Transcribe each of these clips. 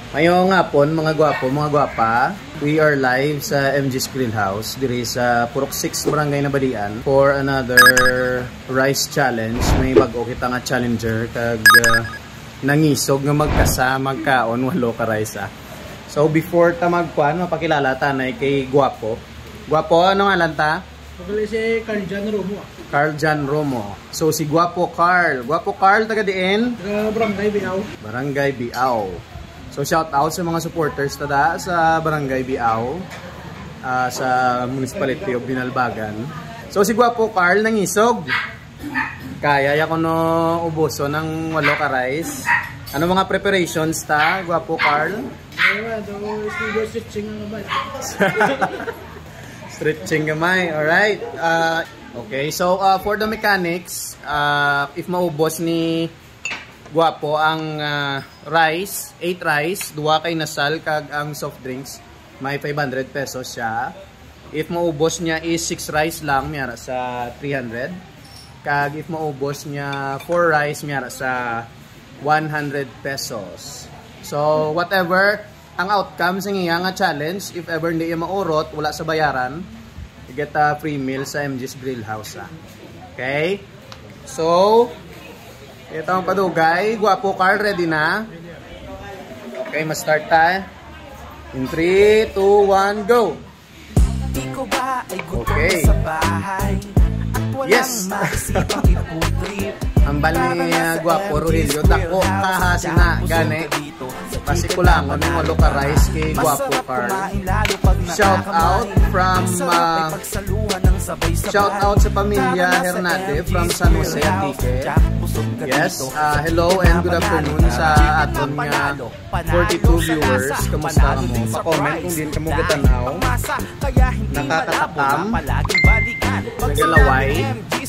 Ngayong hapon, mga gwapo, mga gwapa, we are live sa MG's Grill House diri sa Purok 6, Barangay Nabali-an for another rice challenge. May bago kita nga challenger kag nangisog nga magkasama kaon walo ka rice. So before ta magkuan, mapakilala tanay kay Gwapo. Gwapo, ano nga lanta? Pagkali si Carl Jan Romo. Carl Jan Romo. So si Gwapo Carl. Gwapo Carl, taga diin? Taga Barangay Biaw. Barangay Biaw. So shout out sa mga supporters tada sa Barangay Biaw, sa Municipality of Binalbagan. So si Gwapo Carl nangisog. Kaya ya ko no ubuso ng walo ka rice. Ano mga preparations ta, Gwapo Carl? Stretching naman. Stretching gamay. Alright. Okay, so for the mechanics, if maubos ni Gwapo ang rice, 8 rice, 2 kay Inasal kag ang soft drinks, may 500 pesos siya. If maubos niya is 6 rice lang, miyara sa 300. Kag if maubos niya 4 rice, miyara sa 100 pesos. So whatever ang outcome sa iya nga challenge, if ever hindi iya maurot, wala sa bayaran, you get a free meal sa MG's Grill House. Okay? So ito ang padugay. Gwapo Carl, ready na? Okay, ma-start tayo. In 3, 2, 1, go! Okay. Yes! Ang bali Gwapo Rogelio, dako kahasin na, gani. Kasi kulangon ng walo ka rice kay Gwapo Carl. Shout out from shout out sa pamilya Hernate from San Jose, Sige. Yes, hello and good afternoon sa aton nga 42 viewers. Kamusta ka mo? Pa-comment kung din ka mo gatanaw. Nakakatakam. Nagalaway.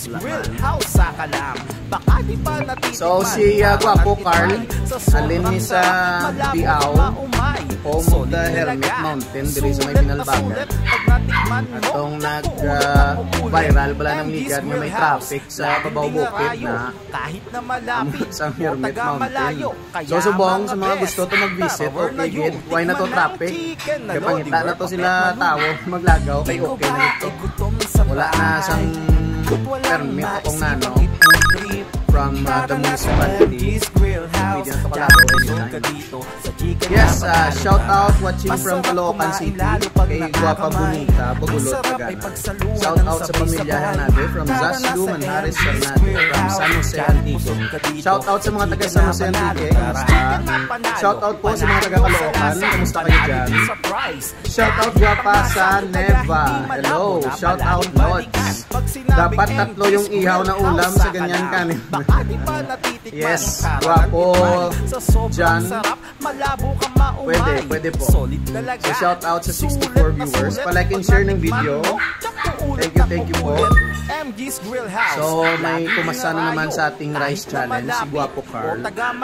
So si Gwapo Carl, alin ni sa Biaw, home of the Hermit Mountain, diri sa may Binalbagan. Atong nag-viral pala ng ligan nga may traffic sa babaw bukid na sa Hermit Mountain. So subong sa mga gusto to mag-visit, okay gid, why na to traffic? Kapangita na to sila tao maglagaw, kay okay na ito. Wala na sang permit akong nano from the municipality. Hindi na ito kalagaw anytime. Yes, shout out watching from Caloocan City kay Guapa Bonita, Bagulot, Tagana. Shout out sa pamilya Hernate from Zaslu, Manhares, Hernate from San Jose, Antique. Shout out sa mga taga San Jose, Antique. Kamusta? Shout out po sa mga taga Caloocan. Kamusta kayo dyan? Shout out Guapa sa Neva. Hello. Shout out Lods. Dapat tatlo yung ihaw na ulam sa ganyan kanin. Yes, Gwapo Jan. Pwede po. So shout out sa 64 viewers. Pa-like and share ng video. Thank you po. So may pumasa na naman sa ating rice challenge, si Gwapo Carl.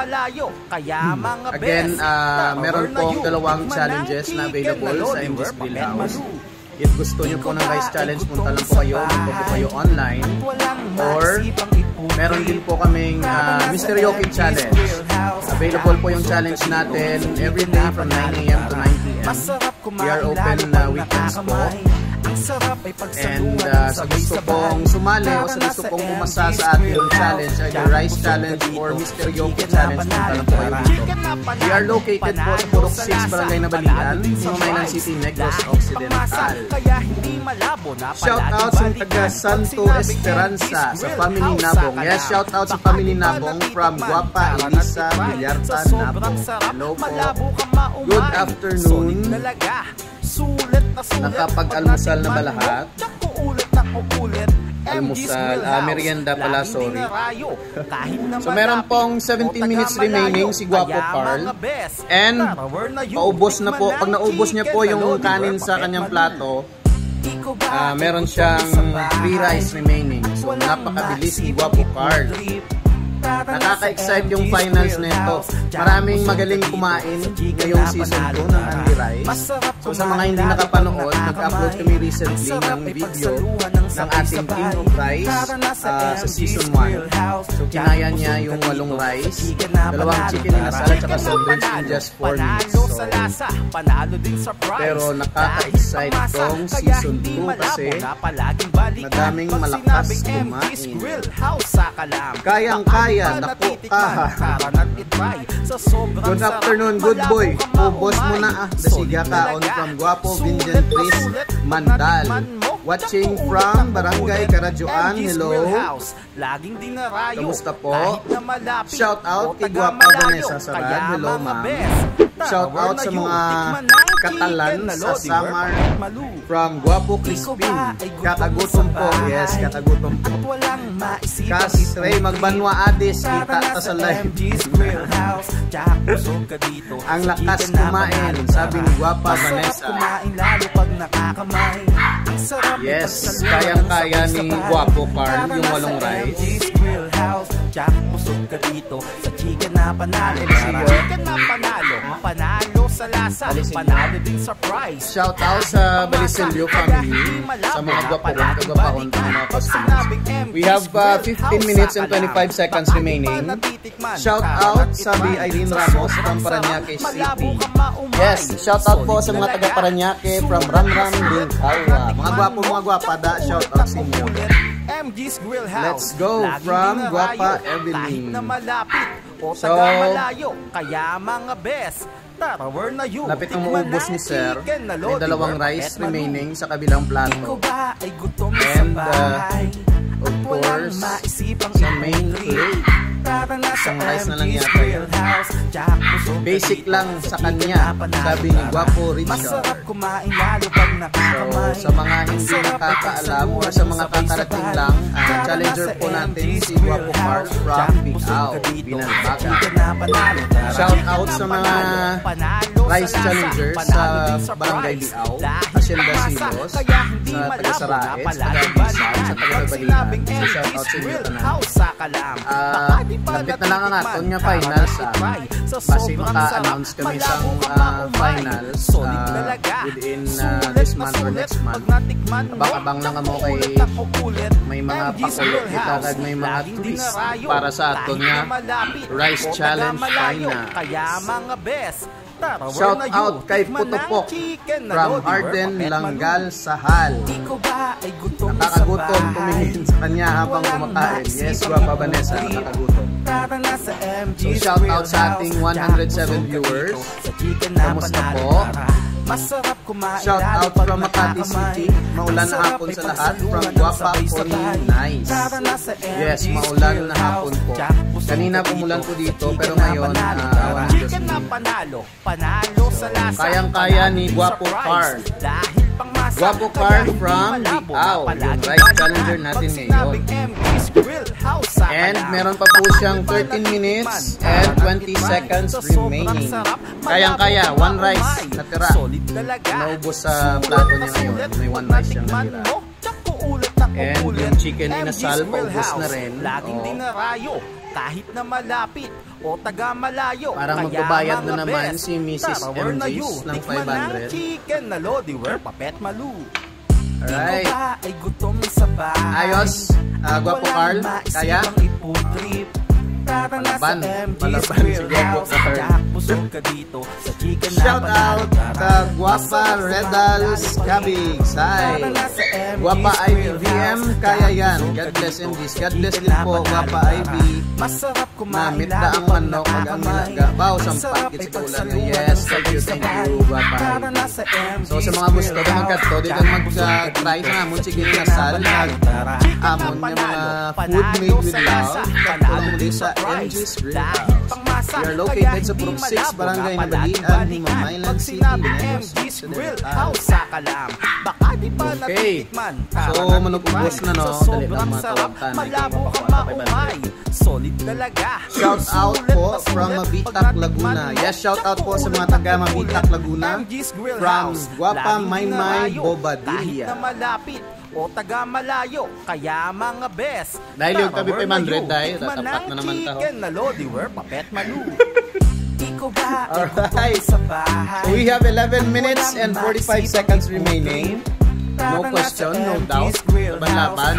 Again, meron pong dalawang challenges na available sa MG's Grill House. If gusto nyo po ng rice challenge, punta lang po kayo, punta po kayo online. Or meron din po kaming Mr. Yoki Challenge. Available po yung challenge natin every day from 9 AM to 9 PM. We are open weekends po. And sa gusto pong sumali o sa gusto pong pumasa sa ating challenge, either rice challenge or Mr. Yoki Challenge, punta lang po kayo dito. We are located po sa Purok 6, Barangay Nabali-an, Himamaylan City, Negros, Occidental. Shout out sa taga Santo Esperanza sa family Nabong. Yes, shout out sa family Nabong from Guapa, Elisa, Villartan, Nabong. Hello po. Good afternoon. Nakapag-almusal na ba lahat? Almusal, merienda pala, sorry. So meron pong 17 minutes remaining si Gwapo Carl. And paubos na po, pag naubos niya po yung kanin sa kanyang plato, meron siyang 3 rice remaining. So napakabilis ni Gwapo Carl. Nakaka-excite yung finals nito. Maraming magaling kumain ngayong season 2 ng Only Rice. So sa mga hindi nakapanood, nag-upload kami recently ng video ng ating King of Rice sa Season 1. So kinaya niya yung 8 rice, 2 chicken inasal at saka soft drinks in just 4 minutes. So, pero nakaka-excite tong Season 2 kasi madaming malakas kumain. Kayang-kaya, naku ka. Good afternoon, good boy. Ubos mo na Sige kaon from Gwapo, Vincent, Chris, Mandal. Watching from Barangay, Karadyoan. Hello. Kamusta po? Shout out kay Gwapo Vanessa Sarad. Hello ma'am. Shout out sa mga Katalan sa Samar from Gwapo Crispin. Kakagutom po. Yes, kakagutom po. Kas Ray magbanwa adis kita ta sa live. Ang lakas kumain, sabi ni Gwapa Vanessa. Yes, kayang-kaya ni Gwapo Carl yung 8 rice. Shout out sa Balisilio family, sa mga gwapahon ng mga customers. We have 15 minutes and 25 seconds remaining. Shout out sa Irene Ramos from Paranaque City. Yes, shout out po sa mga taga Paranaque from Ramram din Kawa. Mga gwapo, mga gwapada, shout out sa inyo. Let's go from Gwapa Evelyn. So, lapit ang maubos ni Sir. May 2 rice remaining sa kabilang plato. And of course, sa main plate, isang rice na lang yata yun. Basic lang sa kanya, sabi ni Gwapo Richard. So, sa mga hindi nakakaalam or sa mga kakarating lang, challenger po natin si Gwapo Carl from Bigaw, Binalbaga. Shout out sa mga rice challengers sa Barangay Bigaw, Hacienda Silos, sa taga-Saraet, sa taga-Inasal, sa taga-Nabali-an. So, shout out sa inyo tanan. Lapit na lang ang aton nga finals. Basi maka-announce kami sa finals within this month or next month. Abang-abang lang mo kay may mga pakulo itagad, may mga twist para sa aton nga Rice Challenge finals. Shout out kay Putopok from Arden Langgal Sahal. Nakakagutom tumingin sa kanya habang kumakain. Yes, Gwapa Vanessa, nakakagutom. So shout out sa ating 107 viewers. Kamusta po? Shout out from Makati City. Maulan na hapon sa lahat. From Gwapa Pony Nice. Yes, maulan na hapon po. Kanina pumulan po dito, pero ngayon awan Diyos niyo. Kayang-kaya ni Gwapo Carl. Gwapo Carl from Bigaw, yung rice challenger natin ngayon. And meron pa po siyang 13 minutes and 20 seconds remaining. Kayang-kaya, 1 rice natira. Naubos sa plato niya ngayon. May 1 rice siyang natira. And yung chicken inasal, paubos na rin. Kahit na malapit o taga malayo. Parang magbabayad na naman si Mrs. MJ's ng 500. Chicken na lodiwer, papet malu. Alright. Ayos. Gwapo Carl, kaya? Palaban si Gwapo Carl. Shout out ka Gwapa Redals Cabigs. Hi. Gwapa IVVM, kaya yan. God bless MGs. God bless din po Gwapa IV. Namit da ang manok mag ang nilaga. Bao, sampakit sa kulan. Yes, thank you Gwapa IV. So sa mga gusto na magkato, dito mag-try sa amon sige inasal. Amon yung mga food made with love. Katulong muli sa MG's Grill House. We are located sa Purok 6, Barangay Nabali-an, Himamaylan City, Negros, Occidental. Okay, so manupubos na no. Dali lang matawag tanay. Shout out po from Mabitak, Laguna. Yes, shout out po sa mga taga Mabitak, Laguna. From Gwapa Maymay Bobadilla. O taga malayo, kaya mga best. Dahil yung tabi 500 dahil tatapat na naman taho. Alright, so we have 11 minutes and 45 seconds remaining. No question, no doubt. Laban-laban.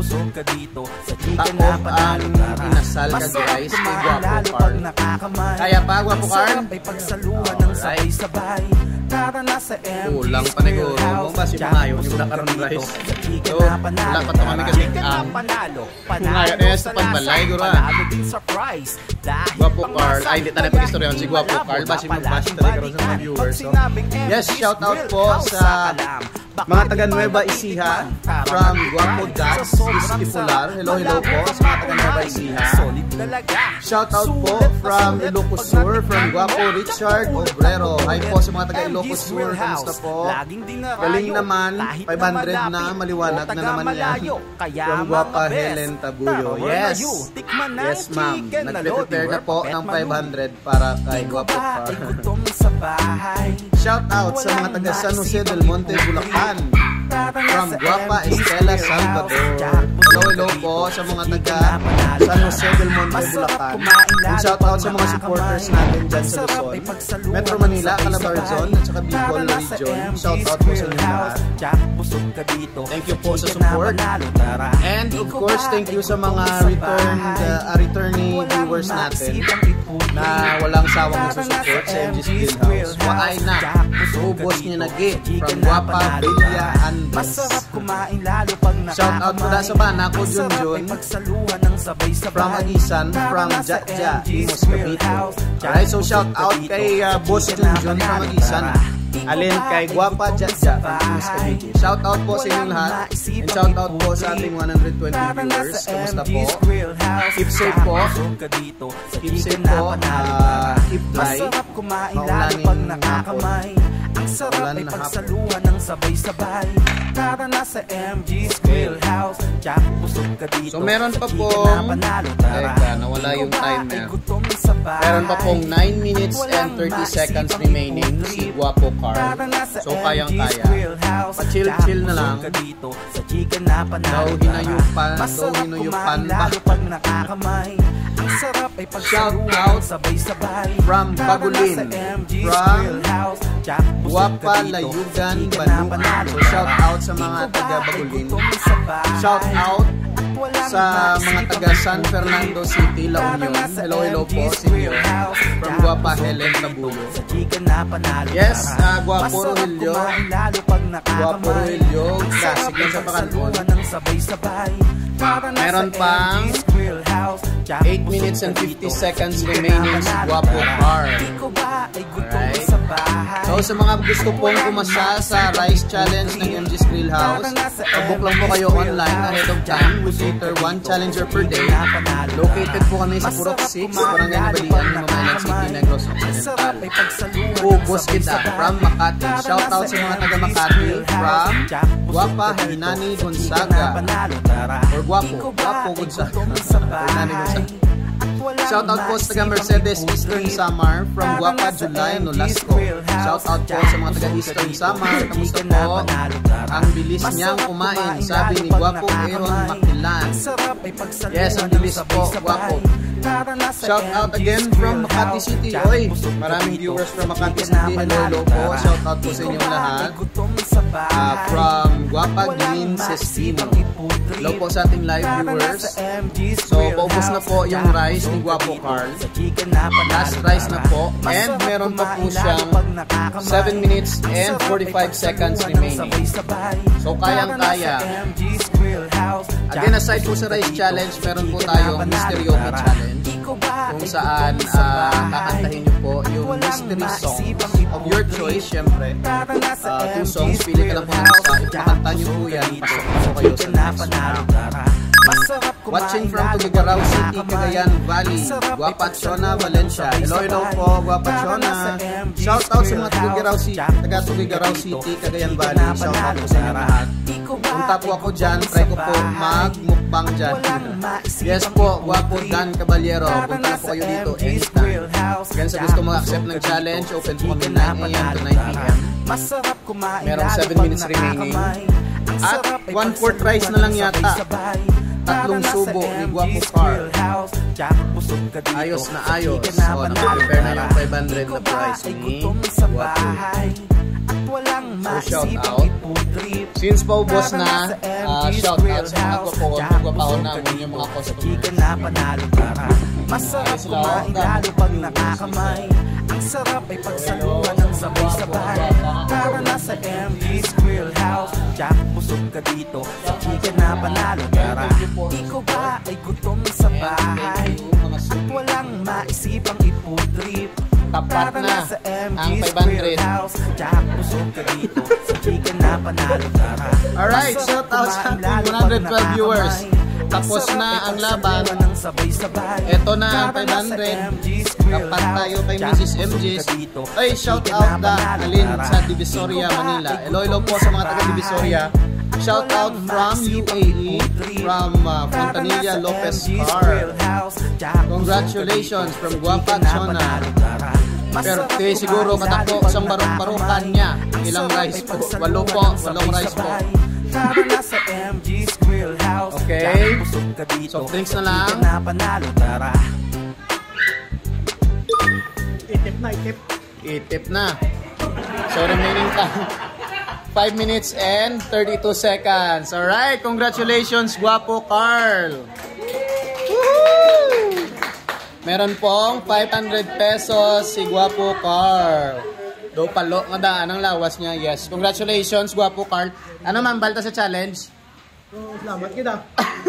Takop ang Inasal kag rice kay Gwapo Carl. Kaya pa, Gwapo Carl? Alright. Kulang pa neguro mo ba si Mayo yung nakaroon rice. So, wala pa ito kami kasi ngayon sa pagbalay gura. Gwapo Carl, ay hindi tayo pag-istorya si Gwapo Carl ba si mag-bash talaga rin sa mga viewers. So, yes, shout out po sa mga taga Nueva Ecija from Gwapo Dads Istipular. Hello po sa mga taga Nueva Ecija. Shout out po from Ilocos Sur, from Gwapo Richard Obrero. Hi po sa mga taga Ilocos Sur, kamusta po? Galing naman, 500 na, maliwanag na naman yan. From Gwapa Helen Tabuyo. Yes, yes ma'am. Nag-prepare na po ng 500 para kay Gwapo Carl. Shout out sa mga taga San Jose del Monte, Bulacan. From Guapa Estela Salvador. Hello po sa mga taga San Jose del Monte, Bulacan. And shout out sa mga supporters natin dyan sa Luzon, Metro Manila, Calabar Zone, at saka Bicol Region. Shout out po sa inyo lahat. Thank you po sa support. And of course, thank you sa mga returnee viewers natin na walang sawang nagsusupport sa MG's Greenhouse. Waay na, ubos niya nagi from Guapa, Villa, Andes. Shout out po na sa bana ko Junjun from Agisan, from Jatja, Imos Cavite. Alright, so shout out kay Boss Junjun from Agisan, alin kay Guapa Jatja from Imos Cavite. Shout out po sa inyong lahat, and shout out po sa ating 120 viewers. Kamusta po? Keep safe po. Keep safe po. Keep dry. Maulaning hapon. Ang sarap ay pagsaluhan ng sabay-sabay. Tara na sa MG's Grillhouse. Jack, busog ka dito. So meron pa pong, teka, nawala yung time na. Meron pa pong 9 minutes and 30 seconds remaining si Gwapo Carl. So kayang-kaya. Pa-chill-chill na lang. Daw hinayupan ba? Shout out from Bagulin, from Guapa, Layugan, Banuan. So shout out sa mga taga Bagulin. Shout out sa mga taga San Fernando City, La Union. Hello po sa inyo. From Guapa Helen Tabuyo. Yes, Gwapo Rogelio. Gwapo Rogelio. Classic lang sa pakanton. Meron pang 8 minutes and 50 seconds remaining si Gwapo Carl. Alright. So sa mga gusto pong kumasa sa Rice Challenge ng MG's Grillhouse, book lang po kayo online ahead of time. We cater 1 challenger per day. Located po kami sa Purok 6, Barangay Nabali-an, Himamaylan City, Negros, Occidental. Ubos kita from Makati. Shout out sa mga taga Makati from Guapa, Hinani, Gonzaga. Or Gwapo Gonzaga. Hinani Gonzaga. Shout out po sa taga Mercedes Eastern Samar, from Guapa, July, Nolasco. Shout out po sa mga taga Eastern Samar. Kamusta po? Ang bilis niyang kumain, sabi ni Gwapo Aaron Makilan. Yes, ang bilis po, Gwapo. Shout out again from Makati City. Oy, maraming viewers from Makati City. Hello po. Shout out po sa inyong lahat. From Guapa, Green, Sestino. Hello po sa ating live viewers. So, paubos na po yung rice ni Gwapo Carl. Last rice na po. And meron pa po siyang 7 minutes and 45 seconds remaining. So, kayang-kaya. Again, aside po sa rice challenge, meron po tayong mystery challenge, kung saan kakantahin nyo po yung mystery songs of your choice. Syempre, 2 songs, pili ka lang po ng isa, ipakanta nyo po yan, pasok po kayo sa next round. Watching from Tugigaraw City, Cagayan Valley, Guapachona, Valencia. Hello po, Guapachona. Shout out sa mga taga Tugigaraw City, Cagayan Valley. Shout out po sa inyo lahat. Punta po ako dyan, try ko po magmukbang dyan. Yes po, Gwapo Dan Caballero. Punta na po kayo dito anytime. Yan sa gusto mag-accept ng challenge, open po kami 9 AM to 9 PM. Merong 7 minutes remaining. At 1/4 rice na lang yata. 3 subo ni Gwapo Carl. Ayos na ayos. So, nakaprepare na yung 500 na price ni Gwapo. So shout out. Since paubos na, shout out sa mga gwapo na yung mga customers. Masarap kumain lalo pag nakakamay. Ang sarap ay pagsaluhan ng sabay-sabay. Tara na sa MG's Grill House. Jack, busog ka dito sa chicken na panalo. Tara, ikaw ba ay gutom sa bahay at walang maisipang iputrip? Tapat na sa ang 500. Jack, busog ka dito sa chicken na panalo. Tara, alright, shout out sa ating 112 viewers. Tapos na ang laban. Ito na ang 500. Kapat tayo kay Mrs. MG's. Ay, shout out na alin sa Divisoria, Manila. Hello po sa mga taga Divisoria. Shout out from UAE, from Fontanilla Lopez Car. Congratulations from Gwapo Chona. Pero siguro katakbo sa barok-barokan niya. Ilang rice po? 8 po. 8 rice po. Okay. Soft drinks na lang. Itip na. So remaining time 5 minutes and 32 seconds. Alright, congratulations Gwapo Carl. Woohoo! Meron pong 500 pesos si Gwapo Carl. Do palo nga daan ang lawas niya. Yes, congratulations Gwapo Carl. Ano man balta sa challenge? Salamat kita.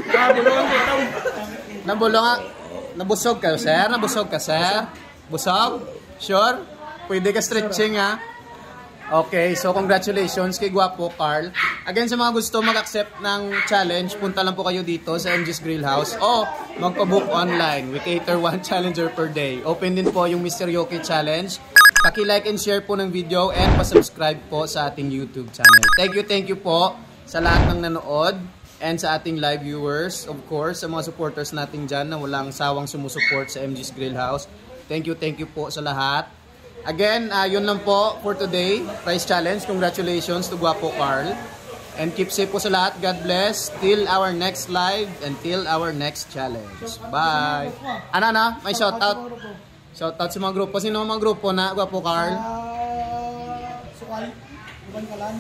Nabusog ka, sir? Nabusog ka, sir? Busog? Sure? Pwede ka stretching, ha? Okay, so congratulations kay Gwapo Carl. Again, sa mga gusto mag-accept ng challenge, punta lang po kayo dito sa MG's Grill House o magpa-book online. We cater 1 challenger per day. Open din po yung Mr. Yoki Challenge. Paki-like and share po ng video and pa-subscribe po sa ating YouTube channel. Thank you po sa lahat ng nanood and sa ating live viewers. Of course, sa mga supporters natin dyan na walang sawang sumusuport sa MG's Grill House. Thank you po sa lahat. Again, yun lang po for today. Prize challenge. Congratulations to Gwapo Carl. And keep safe po sa lahat. God bless. Till our next live and till our next challenge. Bye. Ano? May shoutout. Shoutout sa mga grupo. Sino mga grupo na Gwapo Carl? Sukay. Iban Kalan.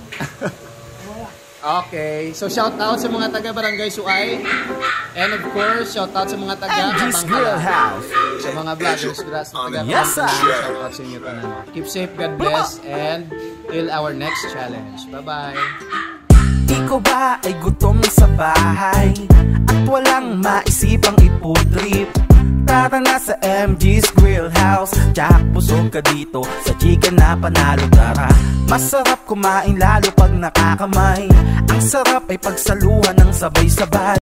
Okay. So shoutout sa mga taga Barangay Suay. And of course, shoutout sa mga taga Katanghala. Sa mga vloggers taga Katanghala. Shoutout sa inyo tanan. Keep safe, God bless, and till our next challenge. Bye-bye. Ikaw ba ay gutom sa bahay at walang maisipang iputrip? Tara na sa MG's Grill House. Jack, busog ka dito sa chicken na panalo. Tara, masarap kumain lalo pag nakakamay. Ang sarap ay pagsaluhan ng sabay-sabay.